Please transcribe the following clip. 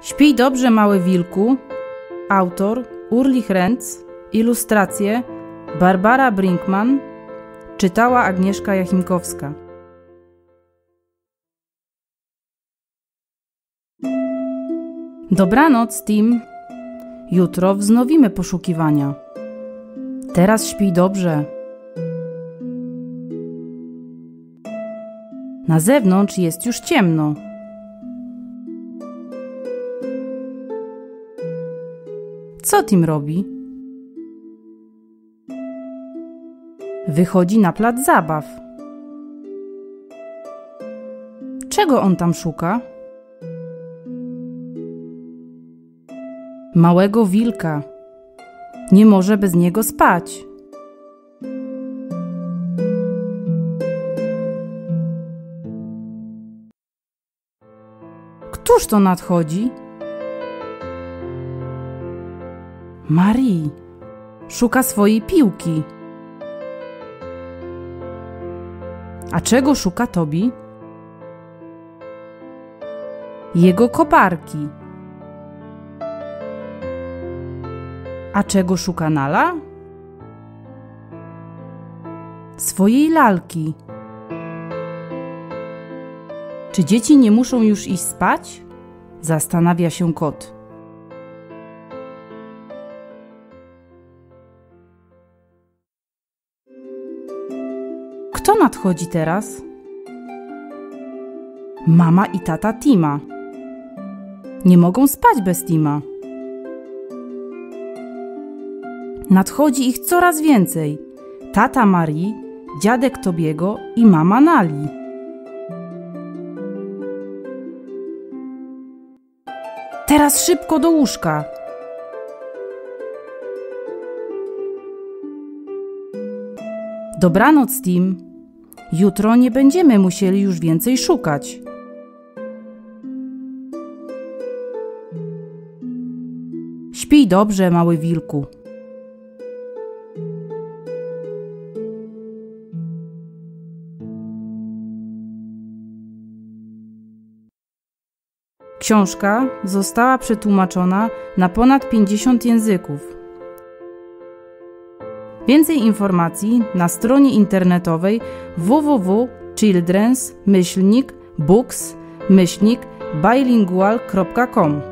Śpij dobrze, mały wilku. Autor Ulrich Renz. Ilustracje Barbara Brinkman. Czytała Agnieszka Jachimkowska. Dobranoc, Tim. Jutro wznowimy poszukiwania. Teraz śpij dobrze. Na zewnątrz jest już ciemno. Co Tim robi? Wychodzi na plac zabaw. Czego on tam szuka? Małego wilka. Nie może bez niego spać. Któż to nadchodzi? Marie. Szuka swojej piłki. A czego szuka Tobi? Jego koparki. A czego szuka Nala? Swojej lalki. Czy dzieci nie muszą już iść spać? Zastanawia się kot. Kto nadchodzi teraz? Mama i tata Tima. Nie mogą spać bez Tima. Nadchodzi ich coraz więcej. Tata Marii, dziadek Tobiego i mama Nali. Teraz szybko do łóżka. Dobranoc, Tim. Jutro nie będziemy musieli już więcej szukać. Śpij dobrze, mały wilku. Książka została przetłumaczona na ponad 50 języków. Więcej informacji na stronie internetowej www.childrens-books-bilingual.com.